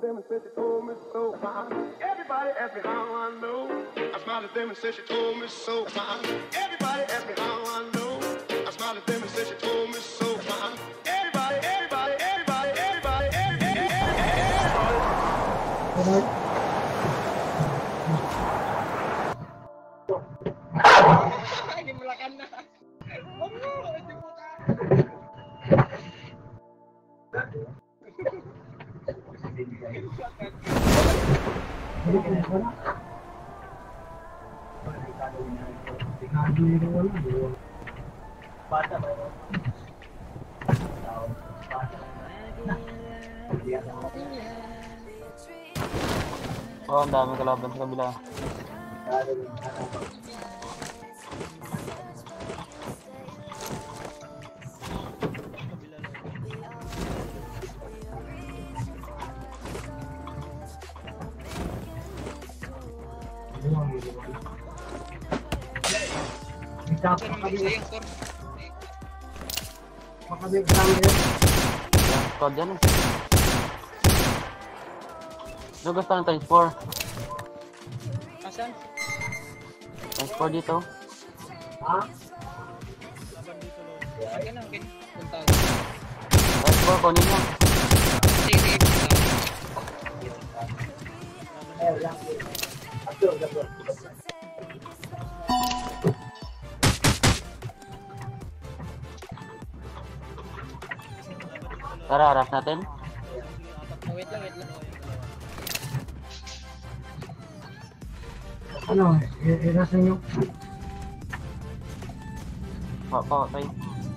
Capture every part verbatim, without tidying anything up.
them and said she told me so. Everybody asked me how I know. I smiled at them and said she told me so. Everybody asked me how I know. I smiled at them and said she told me so. Everybody, everybody, everybody, everybody, everybody, everybody. Hindi mo lakan na. Bata ba yun? Oh, ang dami kalaban sa kabila. Squad yan eh. Ano gusto ng times four? Asan? Times four dito. Ha? Sige na, okay. Punta ako. Times four, kunin mo. Sige, sige. Eh, wala. Ato, ato. Tara, harap natin. Oh, wait lang, wait lang. Ano, i-rasa nyo? Pa, pa, tayo.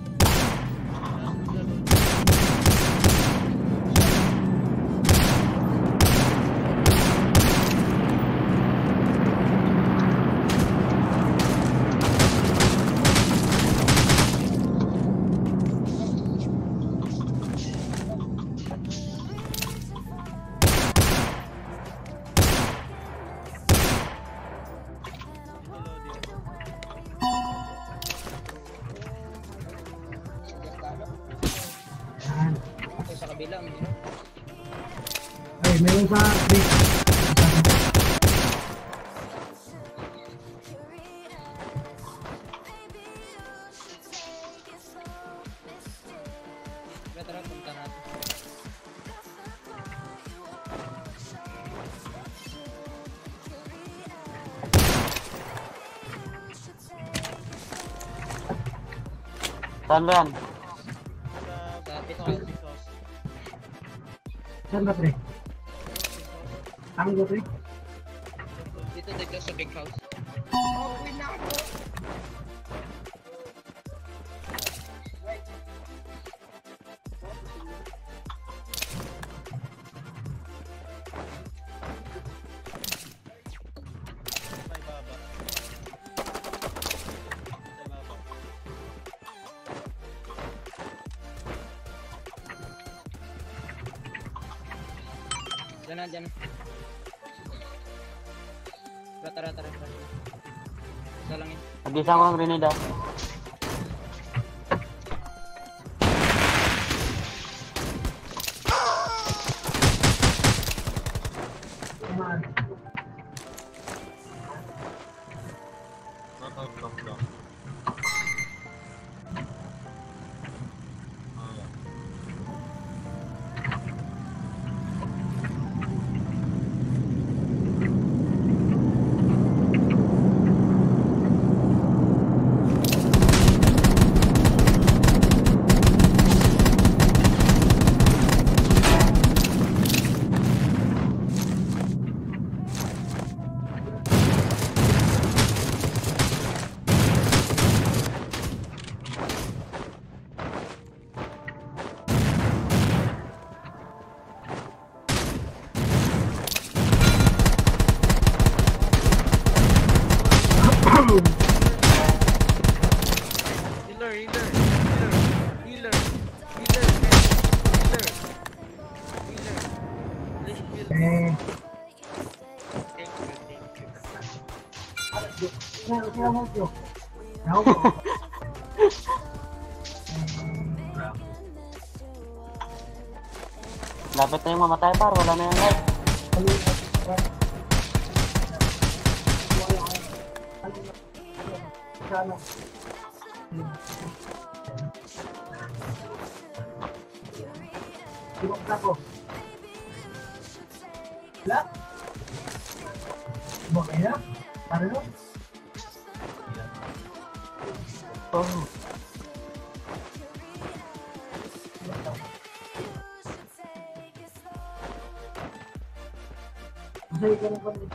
Ito sa kabila, may Ay, meron sa base. Tara, tara, punta natin. Saan ba yan? Sa Pitbull. Saan ba, pre? Ang ba, pre? Dito, dito sa big house. Oh, win na ako! Diyan na, diyan na. Tara, tara, tara, tara. Isa lang yun. Nag-isa ko ang grenade ah. Healer, healer, healer, healer, healer, healer, healer. Please heal. Eh, Thank you, thank you. sino sino mo ito? Ako po. Lapit na yung mamatay par, wala na yung light. Sana. Ibang na ko. Wala? Ibang kaya? Ano no? Oh. Masaya ka na pa rin.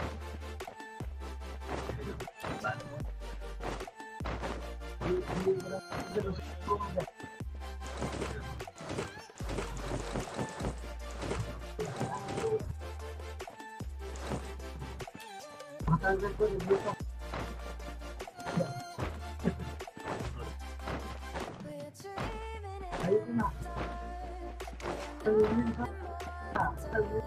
Matanggal ko rin dito. Ayun na. Ayun na. Ayun.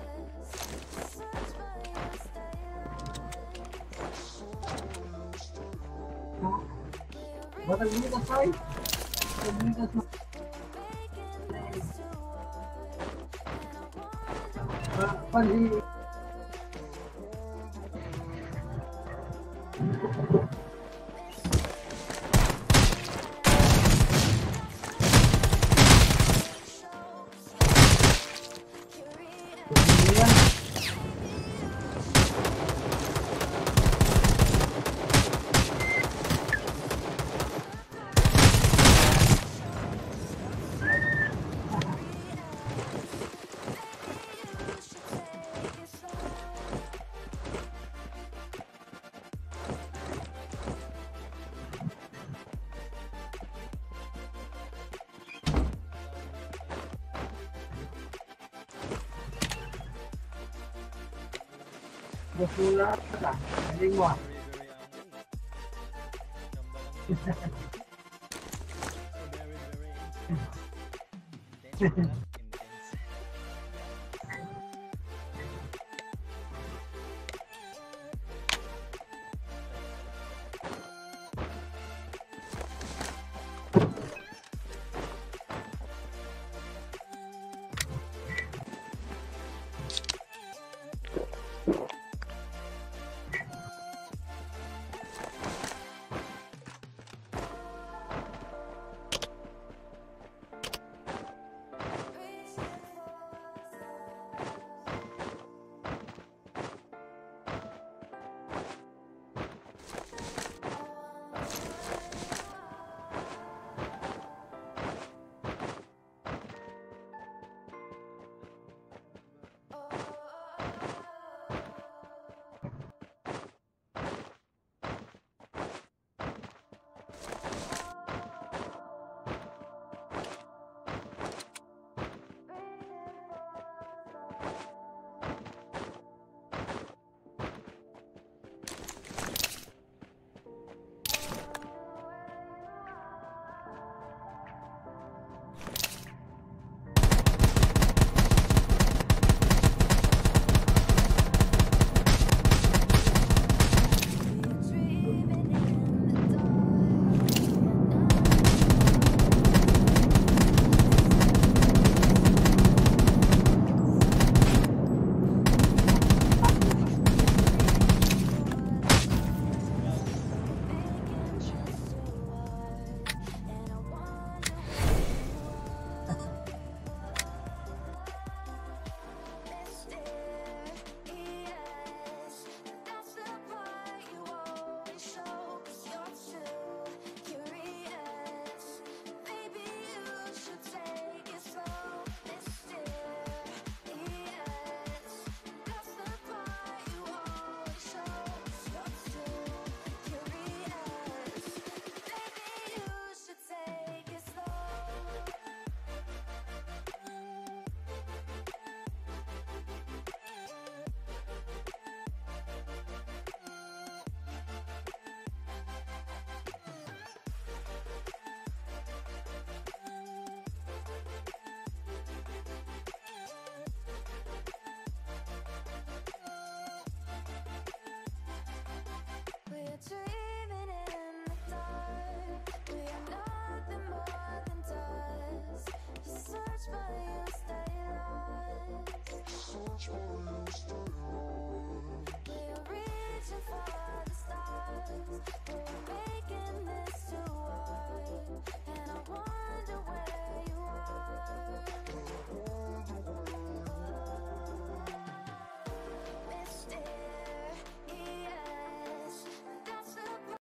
Batang ligas tayo. Batang ligas na. Ah, panhi. Basula ka. Galing mo.